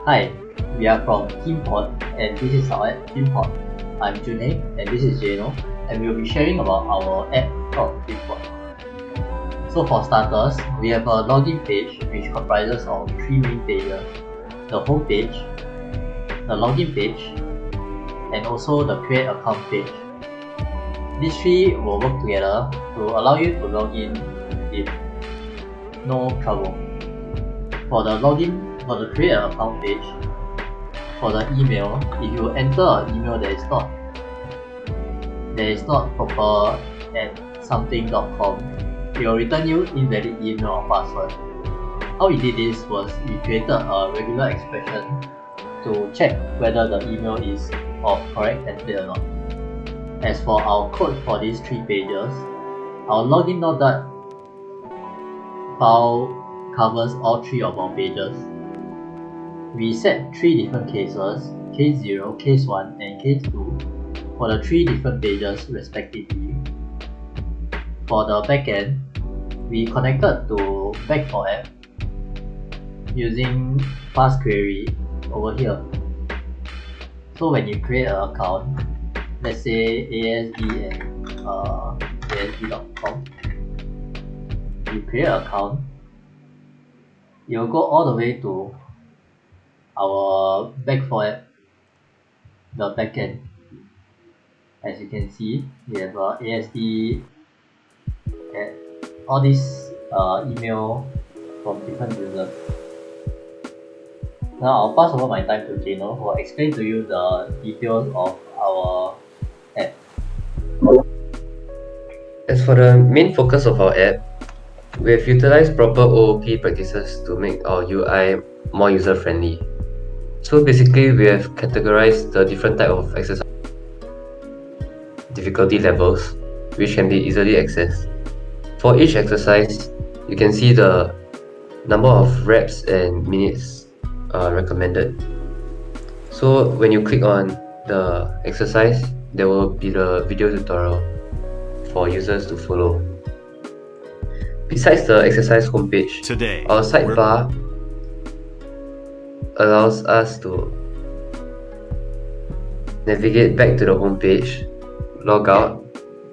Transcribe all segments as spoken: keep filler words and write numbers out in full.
Hi, we are from TeamPod and this is our app TeamPod. I'm Junhei and this is Jeno, and we'll be sharing about our app called TeamPod. So for starters, we have a login page which comprises of three main pages: the home page, the login page, and also the create account page. These three will work together to allow you to log in with no trouble. For the login, for the create account page, for the email, if you enter an email that is not that is not proper at something dot com, it will return you invalid email or password. How we did this was we created a regular expression to check whether the email is of correct template or not. As for our code for these three pages, our login.dat file covers all three of our pages. We set three different cases, case zero, case one, and case two, for the three different pages respectively. For the backend, we connected to back four app using fast query over here. So when you create an account, let's say A S D and uh, A S D dot com, you create an account, you'll go all the way to our back four app, the backend. As you can see, we have uh, A S D and all these uh, email from different users. Now I'll pass over my time to Jeno, who will explain to you the details of our app. As for the main focus of our app, we have utilized proper O O P practices to make our U I more user-friendly. So basically, we have categorized the different type of exercise difficulty levels, which can be easily accessed. For each exercise, you can see the number of reps and minutes uh, recommended. So when you click on the exercise, there will be the video tutorial for users to follow. Besides the exercise homepage, Today, our sidebar allows us to navigate back to the homepage, log out,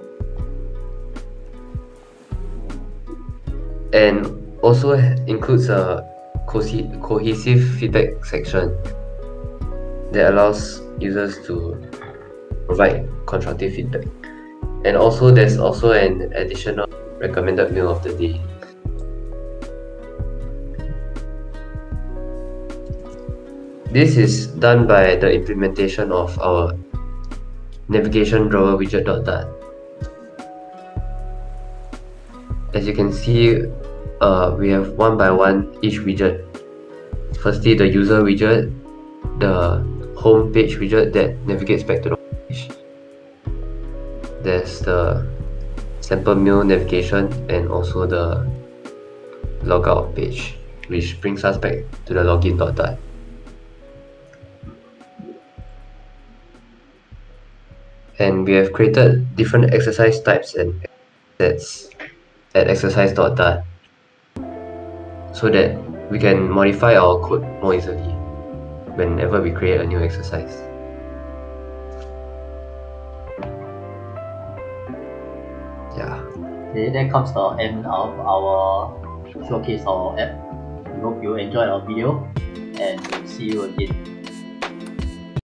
and also includes a co cohesive feedback section that allows users to provide constructive feedback. And also there's also an additional recommended meal of the day. This is done by the implementation of our navigation drawer widget.dat. As you can see, uh, we have one by one each widget. Firstly, the user widget, the home page widget that navigates back to the home page. There's the sample meal navigation and also the logout page, which brings us back to the login.dat. And we have created different exercise types and sets at exercise.dat so that we can modify our code more easily whenever we create a new exercise. Yeah. Okay, that comes the end of our showcase of our app. We hope you enjoyed our video and we'll see you again.